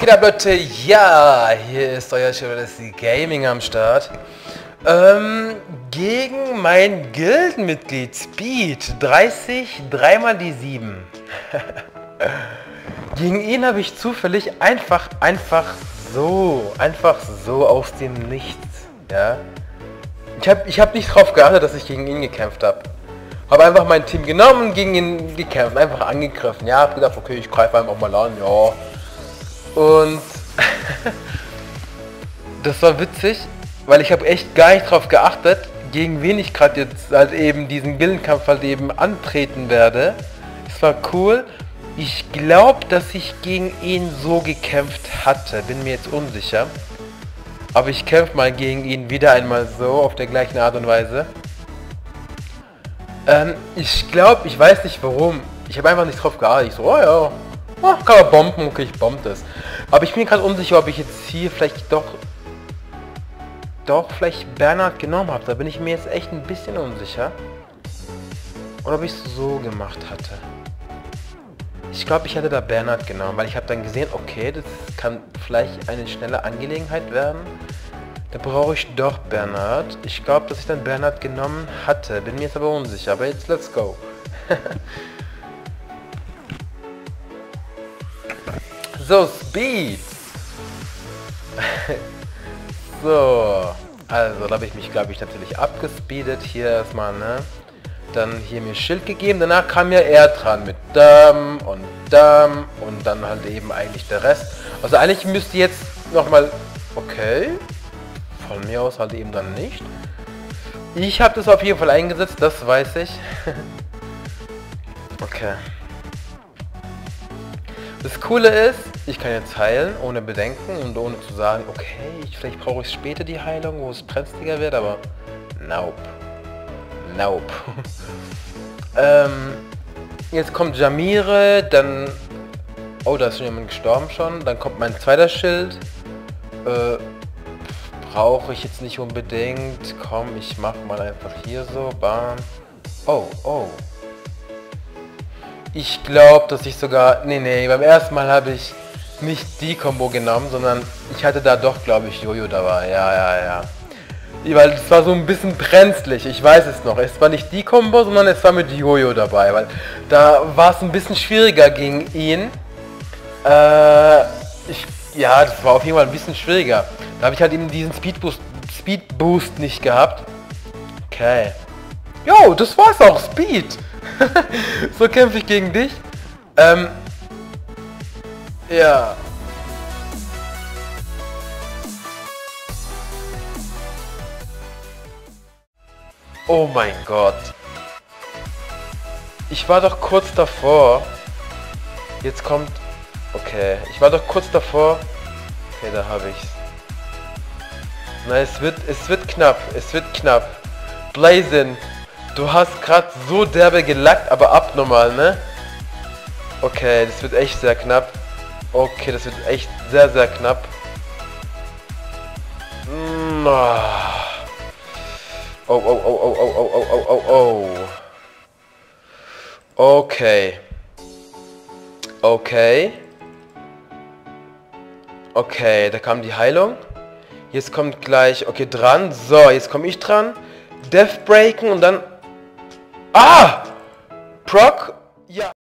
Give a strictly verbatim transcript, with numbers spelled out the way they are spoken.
geht ab, Leute? Ja, hier ist euer Chevrolet Gaming am Start. Ähm, gegen mein Gildenmitglied Speed dreißig, dreimal die sieben. Gegen ihn habe ich zufällig einfach, einfach so, einfach so aus dem Nichts, ja. Ich habe ich hab nicht drauf geachtet, dass ich gegen ihn gekämpft habe. Habe einfach mein Team genommen und gegen ihn gekämpft, einfach angegriffen. Ja, habe gedacht, okay, ich greife einfach mal an, ja. Und das war witzig, weil ich habe echt gar nicht drauf geachtet, gegen wen ich gerade jetzt halt eben diesen Gildenkampf halt eben antreten werde. Es war cool. Ich glaube, dass ich gegen ihn so gekämpft hatte, bin mir jetzt unsicher. Aber ich kämpfe mal gegen ihn wieder einmal so, auf der gleichen Art und Weise. Ähm, ich glaube, ich weiß nicht warum. Ich habe einfach nicht drauf geachtet. Ich so, oh ja, oh, kann man bomben, okay, ich bombe das. Aber ich bin gerade unsicher, ob ich jetzt hier vielleicht doch, doch vielleicht Bernhard genommen habe. Da bin ich mir jetzt echt ein bisschen unsicher. Oder ob ich es so gemacht hatte. Ich glaube, ich hatte da Bernhard genommen, weil ich habe dann gesehen, okay, das kann vielleicht eine schnelle Angelegenheit werden. Da brauche ich doch Bernhard. Ich glaube, dass ich dann Bernhard genommen hatte. Bin mir jetzt aber unsicher. Aber jetzt let's go. So, Speed. So. Also, da habe ich mich, glaube ich, natürlich abgespeedet. Hier erstmal, ne? Dann hier mir Schild gegeben. Danach kam ja er dran mit Dam und Dam. Und dann halt eben eigentlich der Rest. Also eigentlich müsste jetzt nochmal... Okay. Von mir aus halt eben dann nicht. Ich habe das auf jeden Fall eingesetzt, das weiß ich. Okay. Das Coole ist, ich kann jetzt heilen, ohne Bedenken und ohne zu sagen, okay, ich, vielleicht brauche ich später die Heilung, wo es brenzliger wird, aber nope. Nope. ähm, jetzt kommt Jamire, dann... Oh, da ist schon jemand gestorben schon. Dann kommt mein zweiter Schild. Äh... Brauche ich jetzt nicht unbedingt. Komm, ich mach mal einfach hier so. Bam. Oh, oh. Ich glaube, dass ich sogar... Nee, nee, beim ersten Mal habe ich nicht die Combo genommen, sondern ich hatte da doch, glaube ich, Jojo dabei. Ja, ja, ja. Weil es war so ein bisschen brenzlig, ich weiß es noch. Es war nicht die Combo, sondern es war mit Jojo dabei. Weil da war es ein bisschen schwieriger gegen ihn. Äh, ich... Ja, das war auf jeden Fall ein bisschen schwieriger. Da habe ich halt eben diesen Speed Boost, Speed Boost nicht gehabt. Okay. Jo, das war's auch. Speed. So kämpfe ich gegen dich. Ähm. Ja. Oh mein Gott. Ich war doch kurz davor. Jetzt kommt... Okay, ich war doch kurz davor. Okay, da habe ich's. Na, es wird, es wird knapp, es wird knapp. Blazin, du hast gerade so derbe gelackt, aber abnormal, ne? Okay, das wird echt sehr knapp. Okay, das wird echt sehr, sehr knapp. Mm, oh, oh, oh, oh, oh, oh, oh, oh, oh, oh. Okay. Okay. Okay, da kam die Heilung. Jetzt kommt gleich, okay, dran. So, jetzt komme ich dran. Death Breaken und dann... Ah! Proc? Ja.